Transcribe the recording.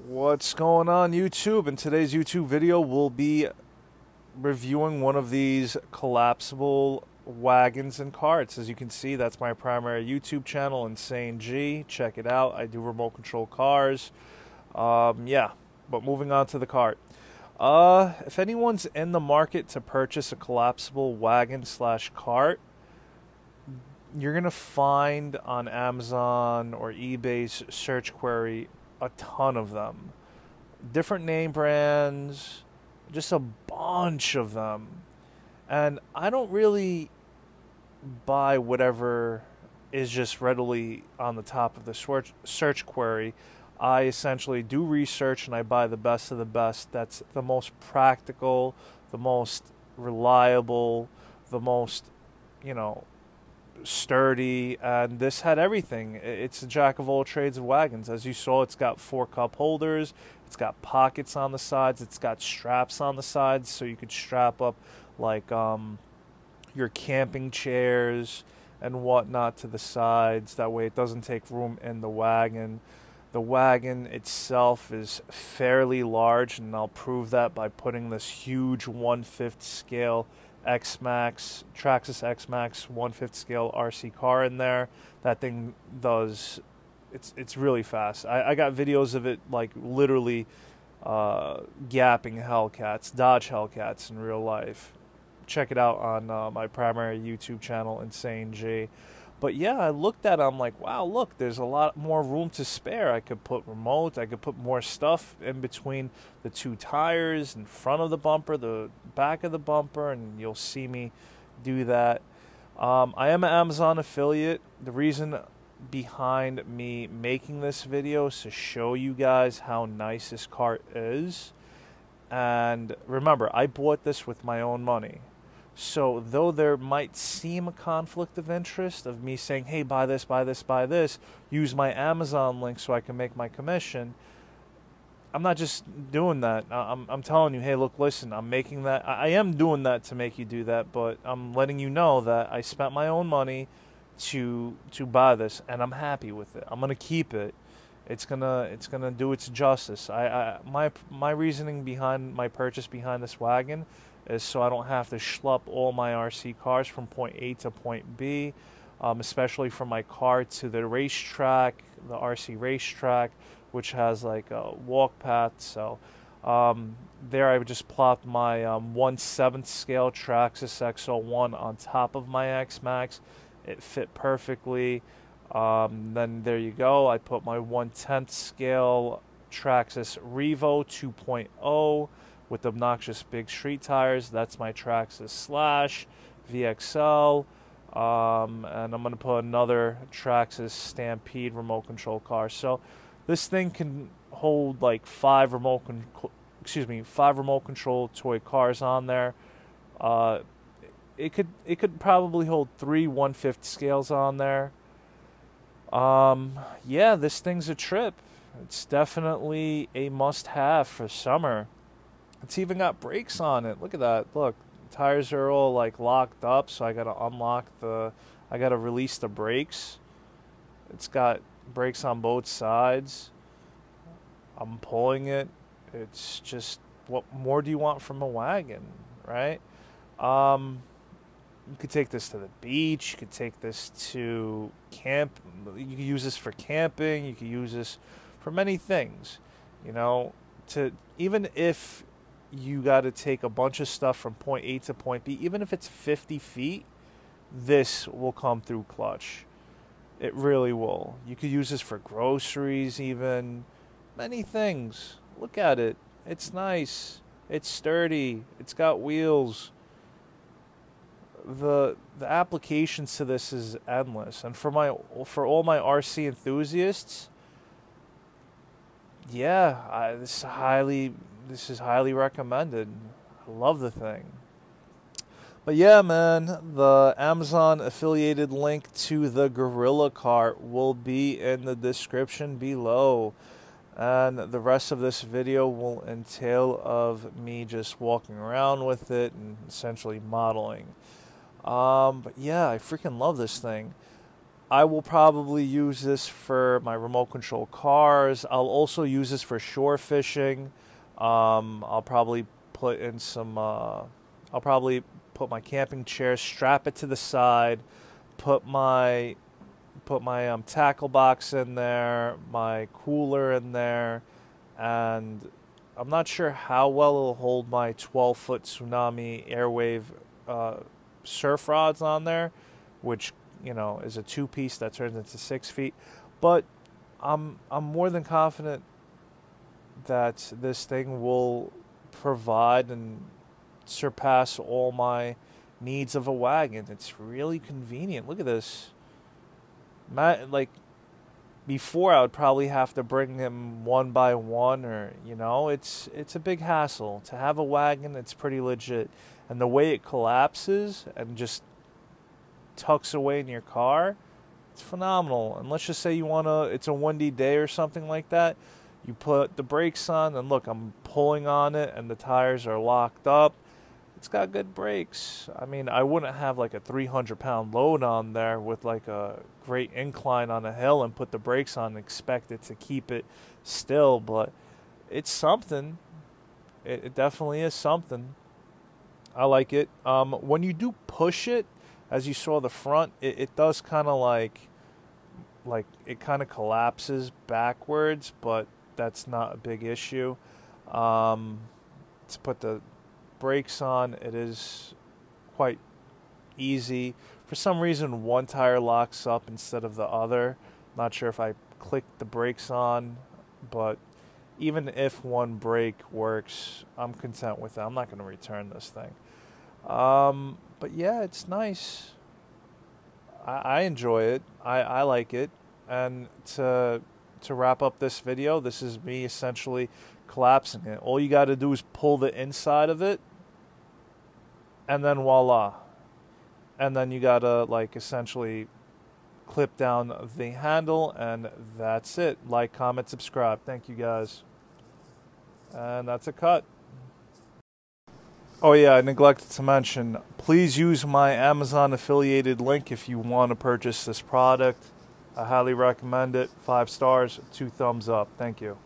What's going on, YouTube? In today's YouTube video, we'll be reviewing one of these collapsible wagons and carts. As you can see, that's my primary YouTube channel, Insane G. Check it out. I do remote control cars. Yeah, but moving on to the cart. If anyone's in the market to purchase a collapsible wagon slash cart, you're going to find on Amazon or eBay's search query a ton of them. Different name brands, just a bunch of them. And I don't really buy whatever is just readily on the top of the search query. I essentially do research and I buy the best of the best. That's the most practical, the most reliable, the most, sturdy, and this had everything. It's a jack of all trades of wagons. As you saw, it's got 4 cup holders, it's got pockets on the sides, it's got straps on the sides so you could strap up like your camping chairs and whatnot to the sides. That way it doesn't take room in the wagon. The wagon itself is fairly large, and I'll prove that by putting this huge 1/5 scale X-Max, Traxxas X-Max 1/5 scale RC car in there. That thing does, it's really fast. I got videos of it like literally gapping Hellcats, Dodge Hellcats in real life. Check it out on my primary YouTube channel, Insane G. But yeah, I looked at it, I'm like, wow, look, there's a lot more room to spare. I could put remote, I could put more stuff in between the 2 tires, in front of the bumper, the back of the bumper, and you'll see me do that. I am an Amazon affiliate. The reason behind me making this video is to show you guys how nice this cart is. And remember, I bought this with my own money. So though there might seem a conflict of interest of me saying, hey, buy this, buy this, buy this, use my Amazon link so I can make my commission, I'm not just doing that. I'm telling you, hey, look, listen, I'm making that. I am doing that to make you do that, but I'm letting you know that I spent my own money to buy this, and I'm happy with it. I'm gonna keep it. It's gonna do its justice. My reasoning behind my purchase behind this wagon is so I don't have to schlep all my RC cars from point A to point B, especially from my car to the racetrack, the RC racetrack, which has like a walk path. So there I just plopped my 1/7 scale Traxxas X01 on top of my X-Max. It fit perfectly. Then there you go. I put my 1/10 scale Traxxas Revo 2.0 with obnoxious big street tires. That's my Traxxas Slash VXL. And I'm going to put another Traxxas Stampede remote control car. So this thing can hold like 5 remote control toy cars on there. It could probably hold 3 1/5 scales on there. Yeah, this thing's a trip. It's definitely a must-have for summer. It's even got brakes on it. Look at that. Look, the tires are all like locked up, so I gotta I gotta release the brakes. It's got brakes on both sides. I'm pulling it. It's just, what more do you want from a wagon, right? You could take this to the beach. You could take this to camp. You could use this for camping. You could use this for many things. Even if you got to take a bunch of stuff from point A to point B, even if it's 50 feet, this will come through clutch. It really will. You could use this for groceries even. Many things. Look at it. It's nice. It's sturdy. It's got wheels. The applications to this is endless, and for all my RC enthusiasts, yeah, this is highly recommended. I love the thing. But yeah, man, the Amazon affiliated link to the Gorilla cart will be in the description below. And the rest of this video will entail of me just walking around with it and essentially modeling. But yeah, I freaking love this thing. I will probably use this for my remote control cars. I'll also use this for shore fishing. I'll probably put in some. I'll probably put my camping chair, strap it to the side, put my tackle box in there, my cooler in there, and I'm not sure how well it'll hold my 12-foot Tsunami Airwave surf rods on there, which, you know, is a 2-piece that turns into 6 feet. But I'm more than confident that this thing will provide and surpass all my needs of a wagon. It's really convenient. Look at this. Like, before I would probably have to bring them one by one, or, you know, it's a big hassle. To have a wagon, it's pretty legit. And the way it collapses and just tucks away in your car, it's phenomenal. And let's just say it's a windy day or something like that. You put the brakes on, and look, I'm pulling on it, and the tires are locked up. It's got good brakes. I mean, I wouldn't have like a 300-pound load on there with like a great incline on a hill and put the brakes on and expect it to keep it still, but it's something. It definitely is something. I like it. When you do push it, as you saw the front, it does kind of like it kind of collapses backwards, but that's not a big issue. To put the brakes on, it is quite easy. For some reason, one tire locks up instead of the other. Not sure if I clicked the brakes on, but even if one brake works, I'm content with that. I'm not going to return this thing. But yeah, it's nice. I enjoy it. I like it. And to wrap up this video, this is me essentially collapsing it. All you got to do is pull the inside of it, and then voila. And then you got to like essentially clip down the handle, and that's it. Like, comment, subscribe. Thank you guys. And that's a cut. Oh yeah, I neglected to mention, please use my Amazon affiliated link if you want to purchase this product. I highly recommend it. 5 stars, 2 thumbs up. Thank you.